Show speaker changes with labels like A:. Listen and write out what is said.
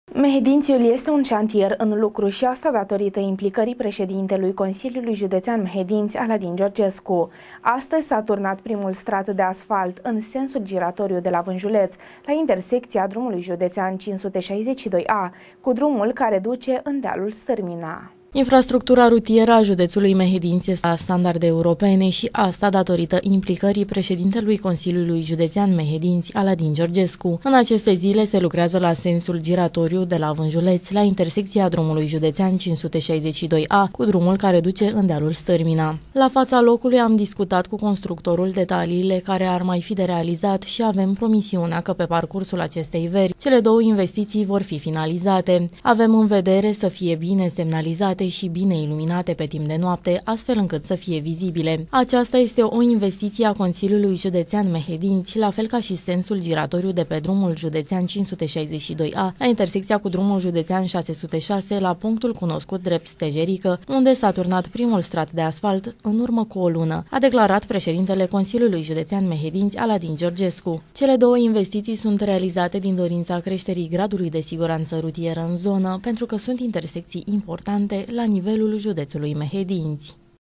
A: Mehedințiul este un șantier în lucru și asta datorită implicării președintelui Consiliului Județean Mehedinți, Aladin Georgescu. Astăzi s-a turnat primul strat de asfalt în sensul giratoriu de la Vânjuleț, la intersecția drumului județean 562A, cu drumul care duce în dealul Stârmina. Infrastructura rutieră a județului Mehedinți este la standarde europene și asta datorită implicării președintelui Consiliului Județean Mehedinți, Aladin Georgescu. În aceste zile se lucrează la sensul giratoriu de la Vânjuleț, la intersecția drumului județean 562A cu drumul care duce în dealul Stârmina. La fața locului am discutat cu constructorul detaliile care ar mai fi de realizat și avem promisiunea că pe parcursul acestei veri cele două investiții vor fi finalizate. Avem în vedere să fie bine semnalizate și bine iluminate pe timp de noapte, astfel încât să fie vizibile. Aceasta este o investiție a Consiliului Județean Mehedinți, la fel ca și sensul giratoriu de pe drumul județean 562A, la intersecția cu drumul județean 606, la punctul cunoscut drept Stejerică, unde s-a turnat primul strat de asfalt în urmă cu o lună, a declarat președintele Consiliului Județean Mehedinți, Aladin Georgescu. Cele două investiții sunt realizate din dorința creșterii gradului de siguranță rutieră în zonă, pentru că sunt intersecții importante la nivelul județului Mehedinți.